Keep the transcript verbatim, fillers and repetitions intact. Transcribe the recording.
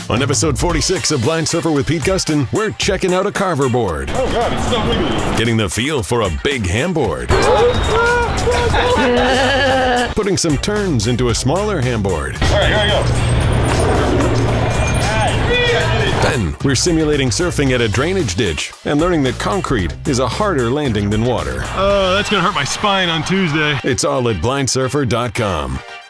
On episode forty-six of Blind Surfer with Pete Gustin, we're checking out a carver board. Oh God, it's so wiggly. Getting the feel for a big handboard. Putting some turns into a smaller handboard. All right, here I go. Then we're simulating surfing at a drainage ditch and learning that concrete is a harder landing than water. Oh, that's gonna hurt my spine on Tuesday. It's all at blind surfer dot com.